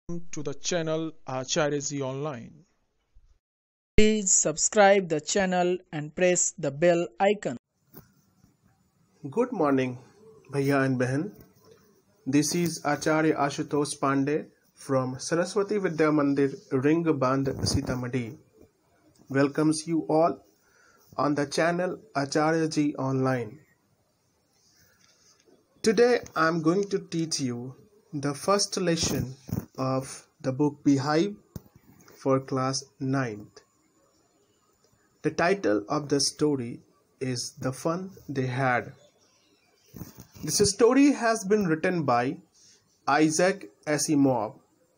to the channel Acharya Ji Online. Please subscribe the channel and press the bell icon. Good morning, Bhaiya and Behan. This is Acharya Ashutosh Pandey from Saraswati Vidya Mandir, Ring Band, Sitamarhi. Welcomes you all on the channel Acharya Ji Online. Today I am going to teach you the first lesson of the book Beehive for class 9th. The title of the story is The Fun They Had. This story has been written by Isaac Asimov.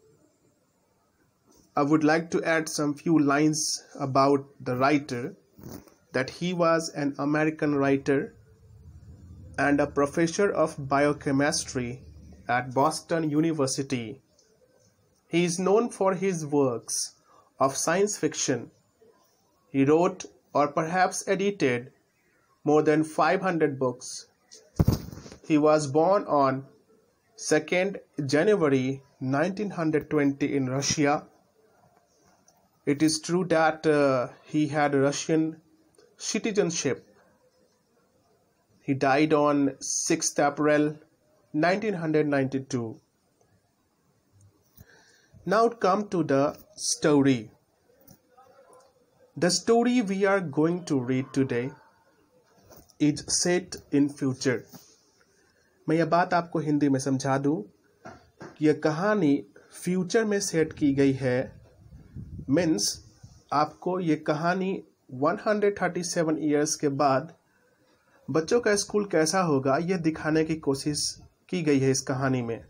I would like to add some few lines about the writer, that he was an American writer and a professor of biochemistry at Boston University. He is known for his works of science fiction. He wrote or perhaps edited more than 500 books. He was born on 2nd January 1920 in Russia. It is true that he had Russian citizenship. He died on 6th April 1992. Now come to the story. The story we are going to read today is set in future. मैं यह बात आपको हिंदी में समझा दूं कि यह कहानी फ्यूचर में सेट की गई है. मीन्स आपको ये कहानी 137 ईयर्स के बाद बच्चों का स्कूल कैसा होगा यह दिखाने की कोशिश की गई है. इस कहानी में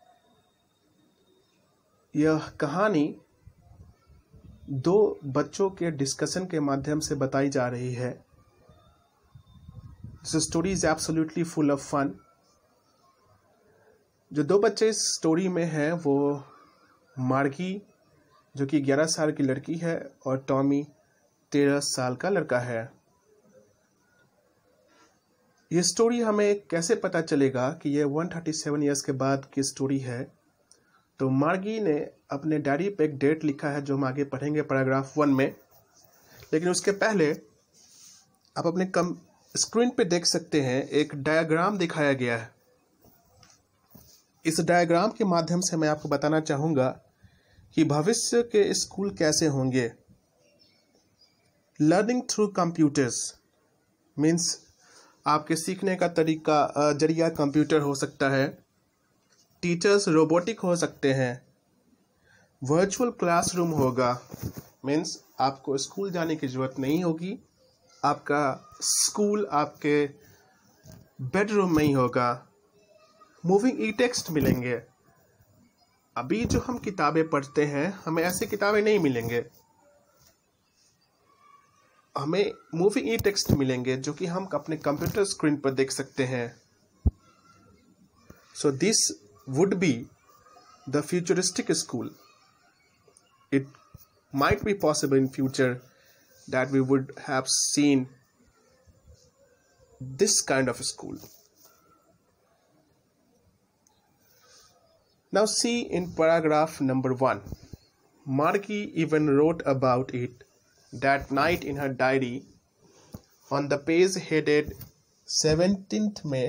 यह कहानी दो बच्चों के डिस्कशन के माध्यम से बताई जा रही है. This story is absolutely full of fun. जो दो बच्चे इस स्टोरी में हैं वो मार्गी जो कि 11 साल की लड़की है और टॉमी 13 साल का लड़का है. ये स्टोरी हमें कैसे पता चलेगा कि ये 137 ईयर्स के बाद की स्टोरी है? तो मार्गी ने अपने डायरी पे एक डेट लिखा है जो हम आगे पढ़ेंगे पैराग्राफ 1 में. लेकिन उसके पहले आप अपने स्क्रीन पे देख सकते हैं एक डायग्राम दिखाया गया है. इस डायग्राम के माध्यम से मैं आपको बताना चाहूँगा कि भविष्य के स्कूल कैसे होंगे. लर्निंग थ्रू कंप्यूटर्स मीन्स आपके सीखने का जरिया कंप्यूटर हो सकता है. टीचर्स रोबोटिक हो सकते हैं. वर्चुअल क्लासरूम होगा. मीन्स आपको स्कूल जाने की ज़रूरत नहीं होगी. आपका स्कूल आपके बेडरूम में ही होगा. मूविंग ई टेक्स्ट मिलेंगे. अभी जो हम किताबें पढ़ते हैं हमें ऐसी किताबें नहीं मिलेंगे. हमें मूविंग ई टेक्स्ट मिलेंगे जो कि हम अपने कंप्यूटर स्क्रीन पर देख सकते हैं. So this would be the futuristic school. It might be possible in future that we would have seen this kind of a school. Now see in paragraph number 1. Margie even wrote about it that night in her diary on the page headed 17th May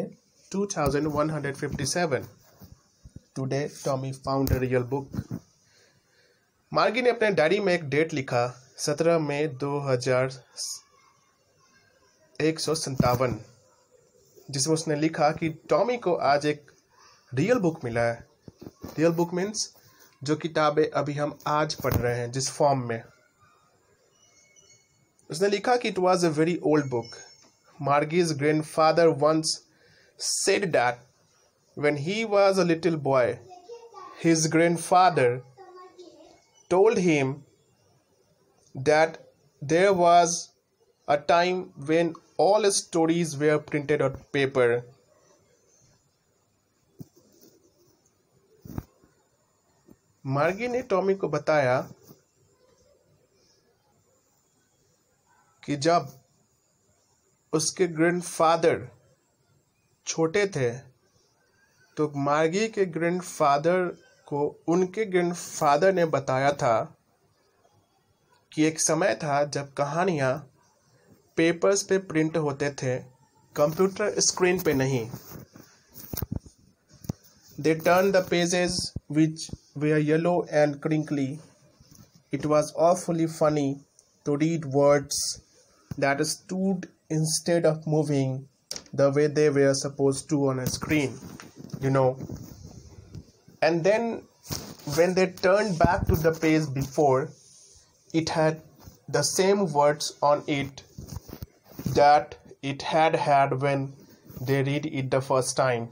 2157. Today Tommy found a real book. मार्गी ने अपने diary में एक date लिखा 17 मई 2157 जिसमें उसने लिखा कि टॉमी को आज एक रियल बुक मिला है. रियल बुक मीन्स जो किताबें अभी हम आज पढ़ रहे हैं जिस फॉर्म में. उसने लिखा कि it was a very old book. Margie's grandfather once said that when he was a little boy, his grandfather told him that there was a time when all stories were printed on paper. मार्गी ने Tommy को बताया कि जब उसके grandfather छोटे थे तो मार्गी के ग्रैंडफादर को उनके ग्रैंडफादर ने बताया था कि एक समय था जब कहानियाँ पेपर्स पे प्रिंट होते थे, कंप्यूटर स्क्रीन पे नहीं. They turned the pages which were yellow and crinkly. It was awfully funny to read words that stood instead of moving the way they were supposed to on a screen, you know. And then when they turned back to the page before, it had the same words on it that it had when they read it the first time.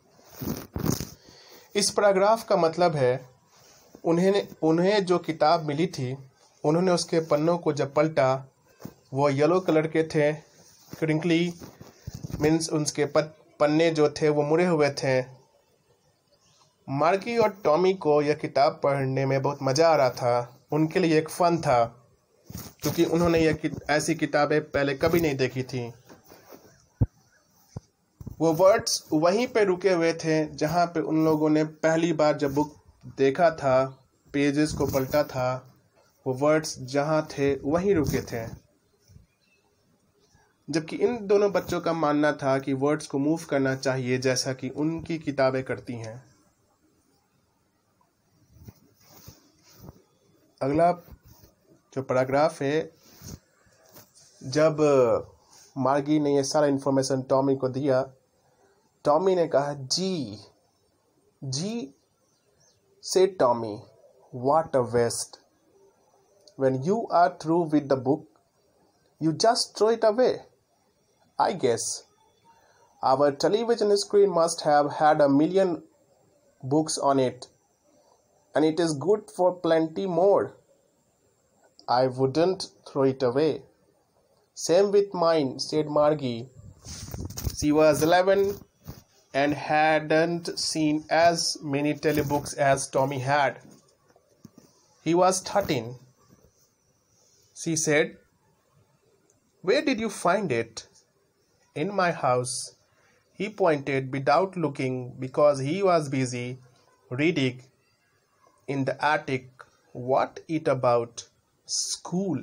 इस paragraph का मतलब है उन्हें जो किताब मिली थी, उन्होंने उसके पन्नों को जब पलटा, वो येलो कलर के थे. क्रिंकली मीन्स उनके पन्ने जो थे वो मुड़े हुए थे. मार्गी और टॉमी को यह किताब पढ़ने में बहुत मज़ा आ रहा था. उनके लिए एक फ़न था क्योंकि उन्होंने ऐसी किताबें पहले कभी नहीं देखी थी. वो वर्ड्स वहीं पे रुके हुए थे जहाँ पे उन लोगों ने पहली बार जब बुक देखा था, पेजेस को पलटा था, वो वर्ड्स जहाँ थे वहीं रुके थे. जबकि इन दोनों बच्चों का मानना था कि वर्ड्स को मूव करना चाहिए जैसा कि उनकी किताबें करती हैं. अगला जो पैराग्राफ है, जब मार्गी ने ये सारा इन्फॉर्मेशन टॉमी को दिया, टॉमी ने कहा जी said Tommy, what a waste. When you are through with the book, you just throw it away. I guess our television screen must have had a million books on it, and it is good for plenty more. I wouldn't throw it away. Same with mine, said Margie. She was 11 and hadn't seen as many telebooks as Tommy had. He was 13. She said, where did you find it? In my house. He pointed without looking because he was busy reading in the attic. What it about? School.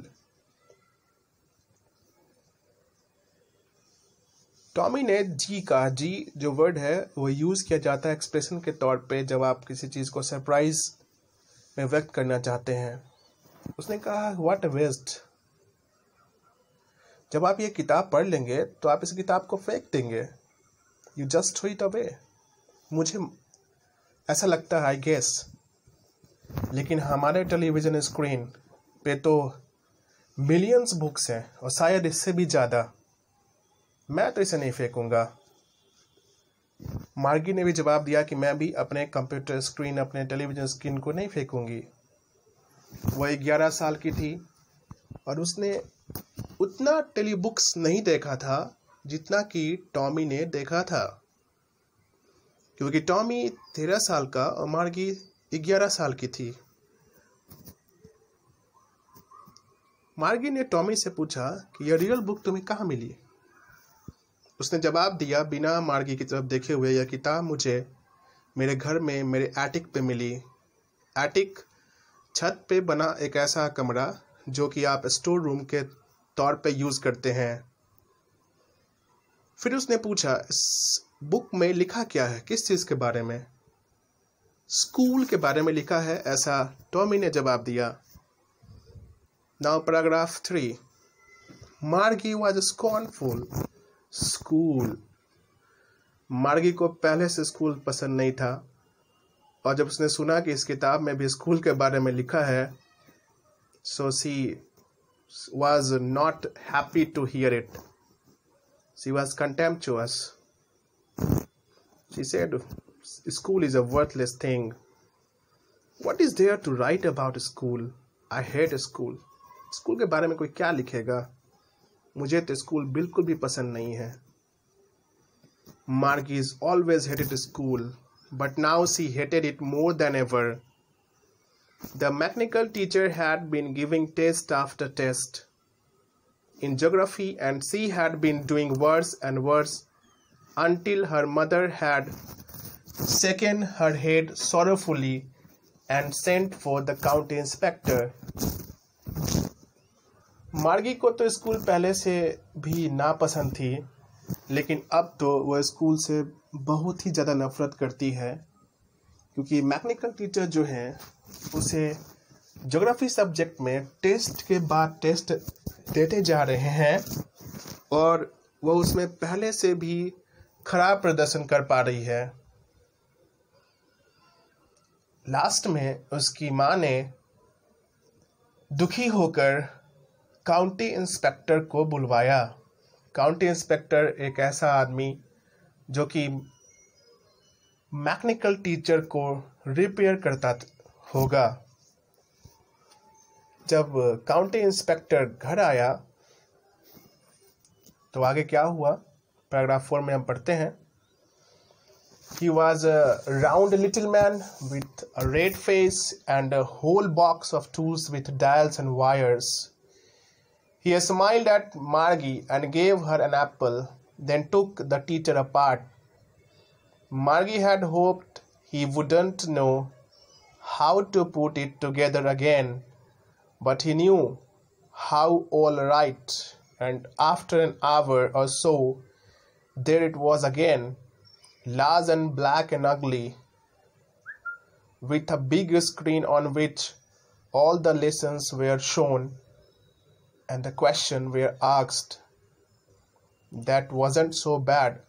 Tommy ने जी कहा. जी जो word है वो use किया जाता है expression के तौर पे जब आप किसी चीज़ को सरप्राइज में व्यक्त करना चाहते हैं. उसने कहा व्हाट अ वेस्ट. जब आप ये किताब पढ़ लेंगे तो आप इस किताब को फेंक देंगे. You just throw it away. मुझे ऐसा लगता है, आई गेस. लेकिन हमारे टेलीविज़न स्क्रीन पे तो मिलियंस बुक्स हैं और शायद इससे भी ज़्यादा. मैं तो इसे नहीं फेंकूंगा. मार्गी ने भी जवाब दिया कि मैं भी अपने कंप्यूटर स्क्रीन, अपने टेलीविज़न स्क्रीन को नहीं फेंकूंगी. वह 11 साल की थी और उसने उतना टेलीबुक्स नहीं देखा था जितना कि टॉमी ने देखा था, क्योंकि टॉमी 13 साल का और मार्गी 11 साल की थी. मार्गी ने टॉमी से पूछा कि यह रियल बुक तुम्हें कहाँ मिली. उसने जवाब दिया बिना मार्गी की तरफ देखे हुए, यह किताब मुझे मेरे घर में मेरे एटिक पे मिली. एटिक छत पे बना एक ऐसा कमरा जो कि आप स्टोर रूम के तौर पे यूज़ करते हैं. फिर उसने पूछा इस बुक में लिखा क्या है, किस चीज़ के बारे में. स्कूल के बारे में लिखा है, ऐसा टॉमी ने जवाब दिया. Now paragraph 3. Margie was scornful. School. मार्गी को पहले से स्कूल पसंद नहीं था और जब उसने सुना कि इस किताब में भी स्कूल के बारे में लिखा है, so she was not happy to hear it. She was contemptuous. She said, school is a worthless thing. What is there to write about school? I hate school. School के बारे में कोई क्या लिखेगा, मुझे तो स्कूल बिल्कुल भी पसंद नहीं है. Margie always hated school, but now she hated it more than ever. The mechanical teacher had been giving test after test in geography, and she had been doing worse and worse until her mother had shaken her head sorrowfully and sent for the county inspector. मार्गी को तो school पहले से भी नापसंद थी, लेकिन अब तो वह स्कूल से बहुत ही ज़्यादा नफरत करती है, क्योंकि मैकेनिकल टीचर जो हैं उसे ज्योग्राफी सब्जेक्ट में टेस्ट के बाद टेस्ट देते जा रहे हैं और वह उसमें पहले से भी खराब प्रदर्शन कर पा रही है। लास्ट में उसकी माँ ने दुखी होकर काउंटी इंस्पेक्टर को बुलवाया। काउंटी इंस्पेक्टर एक ऐसा आदमी जो कि मैकेनिकल टीचर को रिपेयर करता होगा। जब काउंटी इंस्पेक्टर घर आया तो आगे क्या हुआ, पैराग्राफ 4 में हम पढ़ते हैं। He was a round little man with a red face and a whole box of tools with dials and wires. He smiled at Margie and gave her an apple, then took the teacher apart. Margie had hoped he wouldn't know how to put it together again, but he knew how all right, and after an hour or so, there it was again, large and black and ugly, with a big screen on which all the lessons were shown and the question were asked. That wasn't so bad.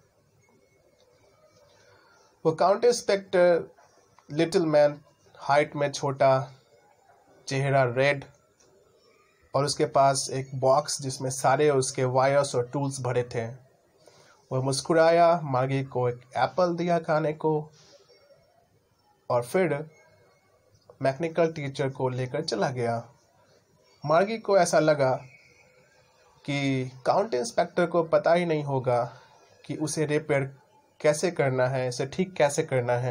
वो county inspector little man, height में छोटा, चेहरा red, और उसके पास एक box जिसमें सारे उसके वायर्स और टूल्स भरे थे। वह मुस्कुराया, मार्गी को एक एप्पल दिया खाने को और फिर मैकेनिकल टीचर को लेकर चला गया। मार्गी को ऐसा लगा कि काउंटी इंस्पेक्टर को पता ही नहीं होगा कि उसे रिपेयर कैसे करना है, इसे ठीक कैसे करना है,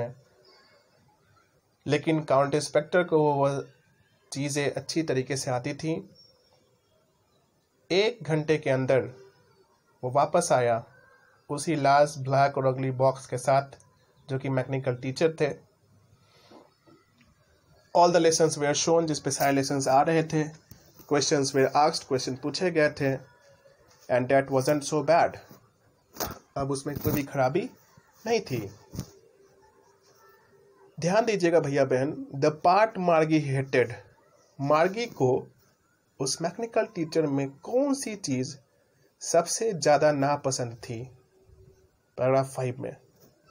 लेकिन काउंटी इंस्पेक्टर को वह चीज़ें अच्छी तरीके से आती थी। 1 घंटे के अंदर वो वापस आया उसी लार्ज ब्लैक और अगली बॉक्स के साथ जो कि मैकेनिकल टीचर थे। All the lessons were shown, जिस पे सारे लेसन्स आ रहे थे। क्वेश्चंस वेयर आस्क्ड, क्वेश्चन पूछे गए थे। And that wasn't so bad, अब उसमें कोई भी खराबी नहीं थी। ध्यान दीजिएगा भैया बहन, द पार्ट मार्गी हेटेड, मार्गी को उस मैकेनिकल टीचर में कौन सी चीज सबसे ज्यादा नापसंद थी। पैराग्राफ 5 में,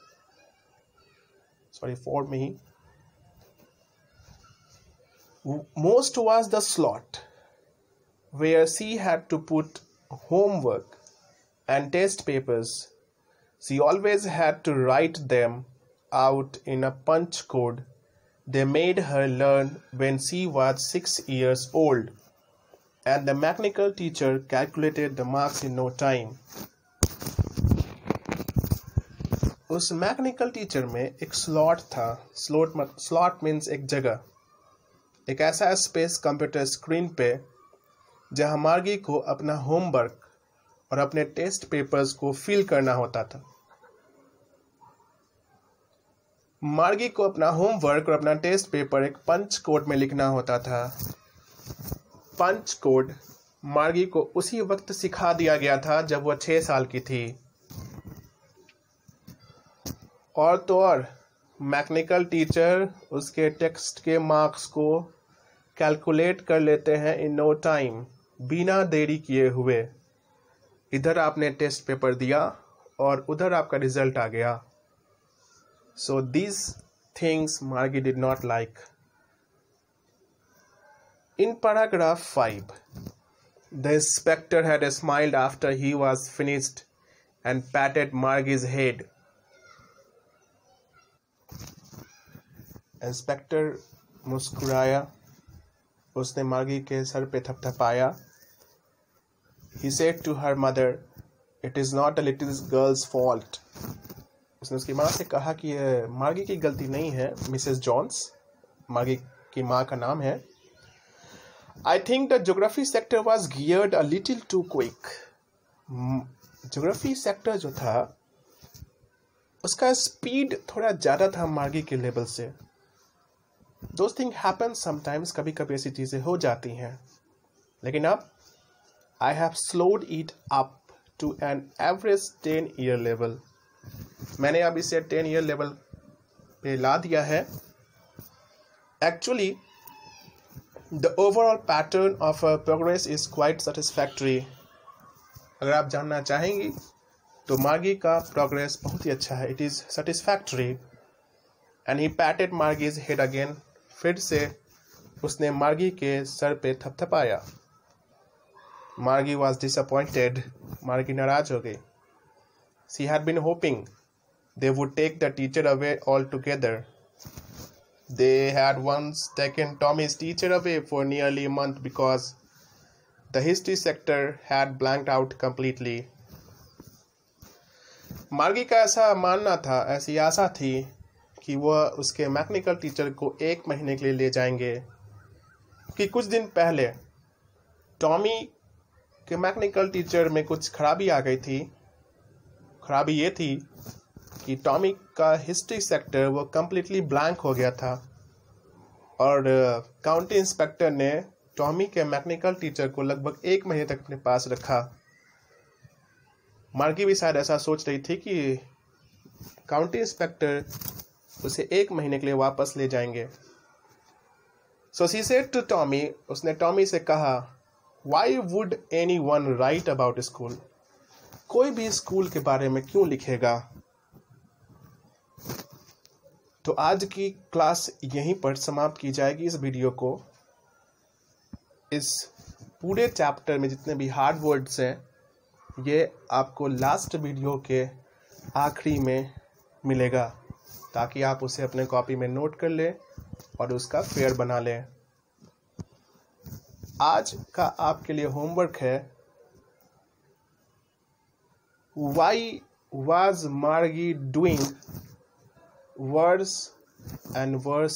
सॉरी 4 में ही, most was the slot where she had to put homework and test papers. She always had to write them out in a punch code they made her learn when she was 6 years old, and the mechanical teacher calculated the marks in no time. उस mechanical teacher में एक slot था। Slot means एक जगह, एक ऐसा space computer screen पे जहां मार्गी को अपना होमवर्क और अपने टेस्ट पेपर्स को फिल करना होता था। मार्गी को अपना होमवर्क और अपना टेस्ट पेपर एक पंच कोड में लिखना होता था। पंच कोड मार्गी को उसी वक्त सिखा दिया गया था जब वह 6 साल की थी। और तो और मैकेनिकल टीचर उसके टेक्स्ट के मार्क्स को कैलकुलेट कर लेते हैं इन नो टाइम, बिना देरी किए हुए। इधर आपने टेस्ट पेपर दिया और उधर आपका रिजल्ट आ गया। So these things Margie did not like. In paragraph 5, the inspector had smiled after he was finished and patted Margie's head. Inspector मुस्कुराया, उसने मार्गी के सर पे थपथपाया। He said to her mother, "It is not a little girl's fault." उसने उसकी माँ से कहा कि यह मार्गी की गलती नहीं है, मिसेस जॉन्स, मार्गी की माँ का नाम है। I think the geography sector was geared a little too quick. Geography sector जो था उसका स्पीड थोड़ा ज़्यादा था मार्गी के लेवल से। दोज थिंग हैपन समटाइम्स, कभी कभी ऐसी चीज़ें हो जाती हैं, लेकिन अब I have slowed it up to an average 10 year level. मैंने अब इसे 10 ईयर लेवल पे ला दिया है। Actually the overall pattern of progress is quite satisfactory. अगर आप जानना चाहेंगी तो मार्गी का प्रोग्रेस बहुत ही अच्छा है। It is satisfactory. And he patted Margie's head again. फिर से उसने मार्गी के सर पे थपथपाया। मार्गी वॉज डिसअपॉइंटेड। मार्गी नाराज हो गई। She had been hopping they would take the teacher away altogether. They had once taken Tommy's teacher away for nearly a month because the history sector had blanked out completely. मार्गी का ऐसा मानना था, ऐसी आशा थी कि वह उसके मैकेनिकल टीचर को 1 महीने के लिए ले जाएंगे, कि कुछ दिन पहले टॉमी के मैकेनिकल टीचर में कुछ खराबी आ गई थी। खराबी ये थी कि टॉमी का हिस्ट्री सेक्टर वो कम्प्लीटली ब्लैंक हो गया था और काउंटी इंस्पेक्टर ने टॉमी के मैकेनिकल टीचर को लगभग 1 महीने तक अपने पास रखा। मार्गी भी शायद ऐसा सोच रही थी कि काउंटी इंस्पेक्टर उसे 1 महीने के लिए वापस ले जाएंगे। So she said to Tommy, उसने टॉमी से कहा, why would anyone write about school? कोई भी स्कूल के बारे में क्यों लिखेगा? तो आज की क्लास यहीं पर समाप्त की जाएगी। इस वीडियो को, इस पूरे चैप्टर में जितने भी हार्ड वर्ड्स हैं, ये आपको लास्ट वीडियो के आखिरी में मिलेगा, ताकि आप उसे अपने कॉपी में नोट कर लें और उसका फेयर बना लें। आज का आपके लिए होमवर्क है, why was Margie doing words and verse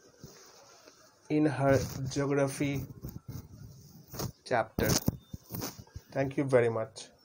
in her geography chapter. Thank you very much.